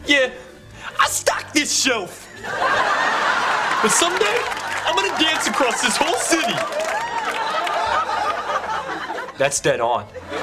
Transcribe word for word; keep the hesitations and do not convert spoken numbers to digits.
Yeah, I stocked this shelf. But someday, I'm gonna dance across this whole city. That's dead on.